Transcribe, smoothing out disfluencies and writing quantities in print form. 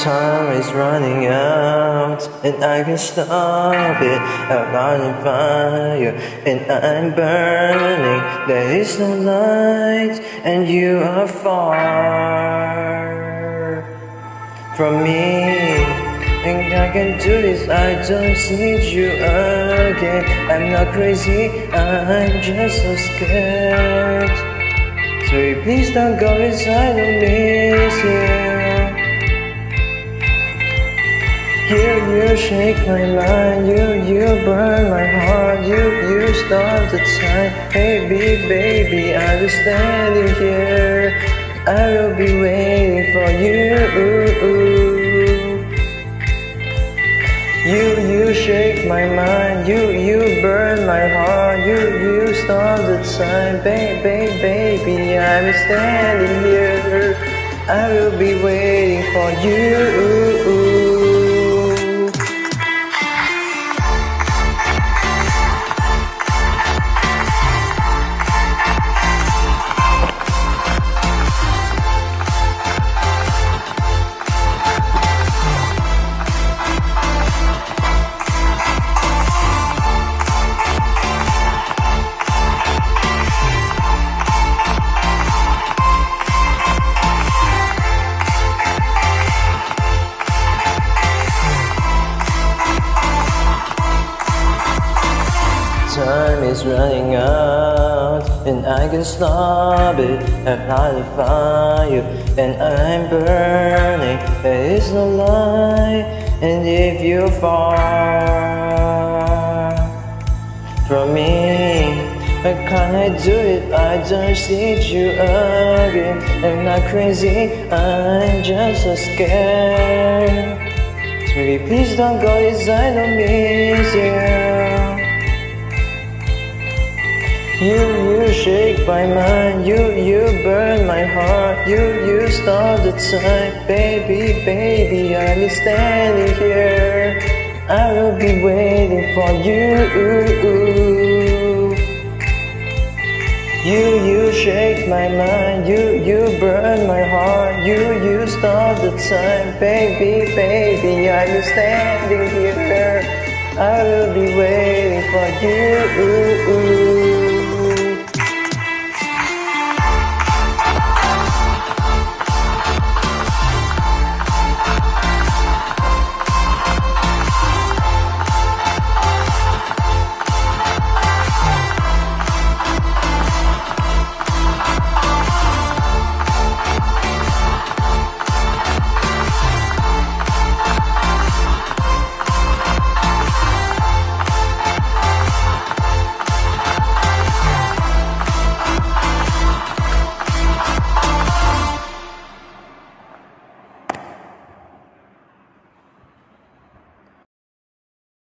Time is running out, and I can't stop it. I'm on fire, and I'm burning. There is no light, and you are far from me. And I can do this, I don't need you again. I'm not crazy, I'm just so scared. So please don't go, 'cause I don't miss you. You shake my mind, you burn my heart, you stop the time. Baby, I was standing here, I will be waiting for you. You shake my mind, you burn my heart, you stop the time. Baby, I was standing here, I will be waiting for you. Time is running out, and I can't stop it. I'm on fire, and I'm burning. There is no light, and if you're far from me, how can I do it? I don't need you again. I'm not crazy, I'm just so scared. So baby, please don't go, 'cause I don't miss you. You shake my mind, you burn my heart, you stop the time. Baby, I'm standing here, I will be waiting for you. You shake my mind, you burn my heart, you stop the time. Baby, I'm standing here, I will be waiting for you.